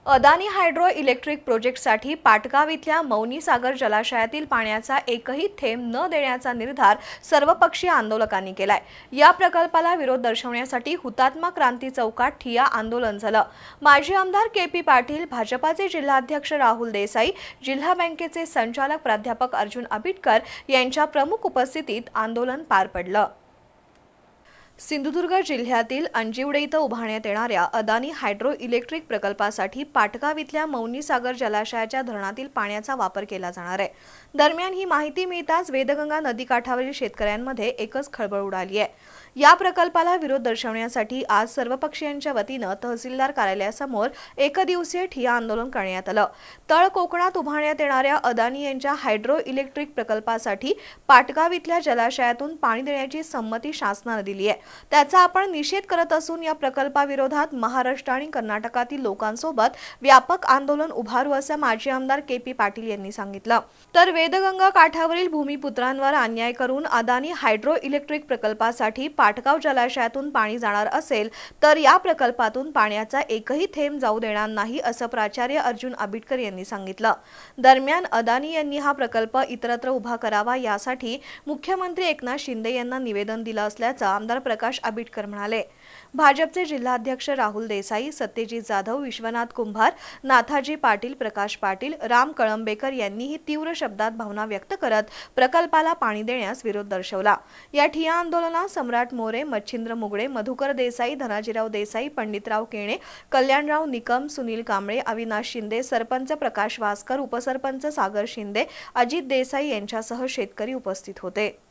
Adani hydro electric प्रोजेक्टसाठी पाटगाव इथल्या मौनी सागर जलाशयातील पाण्याचा एकही थेंब न देण्याचा निर्धार सर्वपक्षीय आंदोलकांनी केलाय। या प्रकल्पाला विरोध दर्शवण्यासाठी हुतात्मा क्रांती चौकात ठिय्या आंदोलन झालं। माजी आमदार के.पी. पाटील, भाजपाचे जिल्हाध्यक्ष राहुल देसाई, जिल्हा बँकेचे संचालक प्राध्यापक अर्जुन आबिटकर यांच्या प्रमुख उपस्थितीत आंदोलन पार पडलं। सिंधुदुर्ग जिल्ह्यातील अंजिवडे इथं उभारण्यात येणाऱ्या अदानी हायड्रो इलेक्ट्रिक प्रकल्पासाठी पाटगाव इथल्या मौनी सागर जलाशयाच्या धरणातील पाण्याचा वापर केला जाणार आहे। दरम्यान ही माहिती मिळताच वेदगंगा नदीकाठावरील शेतकऱ्यांमध्ये एकच खळबळ उडाली आहे। या प्रकल्पाला विरोध दर्शवण्यासाठी आज सर्वपक्षीयांच्या वतीनं तहसीलदार कार्यालयासमोर एकदिवसीय ठिय्या आंदोलन करण्यात आलं। तळ कोकणात उभारण्यात येणाऱ्या अदानी यांच्या हायड्रो इलेक्ट्रिक प्रकल्पासाठी पाटगाव इथल्या जलाशयातून पाणी देण्याची संमती शासनाने दिली आहे। त्याचा आपण निषेध करत असून या प्रकल्पाविरोधात महाराष्ट्र आणि कर्नाटकातील लोकांसोबत व्यापक आंदोलन उभारू असं माजी आमदार के.पी. पाटील यांनी सांगितलं। तर वेदगंगा काठावरील भूमिपुत्रांवर अन्याय करून अदानी हायड्रो इलेक्ट्रिक प्रकल्पासाठी पाटगाव जलाशयातून पाणी जाणार असेल तर या प्रकल्पातून पाण्याचा एकही थेंब जाऊ देणार नाही असं प्राचार्य अर्जुन आबिटकर यांनी सांगितलं। दरम्यान अदानी यांनी हा प्रकल्प इतरत्र उभा करावा यासाठी मुख्यमंत्री एकनाथ शिंदे यांना निवेदन दिलं असल्याचं आमदार प्रकाश आबिटकर म्हणाले। भाजपचे जिल्हाध्यक्ष राहुल देसाई, सत्यजित जाधव, विश्वनाथ कुंभार, नाथाजी पाटील, प्रकाश पाटील, राम कळंबेकर यांनीही तीव्र शब्दात भावना व्यक्त करत प्रकल्पाला पाणी देण्यास विरोध दर्शवला। या ठिय्या आंदोलनात सम्राट मोरे, मच्छिंद्र मुगडे, मधुकर देसाई, धनाजीराव देसाई, पंडितराव केणे, कल्याणराव निकम, सुनील कांबळे, अविनाश शिंदे, सरपंच प्रकाश वासकर, उपसरपंच सागर शिंदे, अजित देसाई यांच्यासह शेतकरी उपस्थित होते।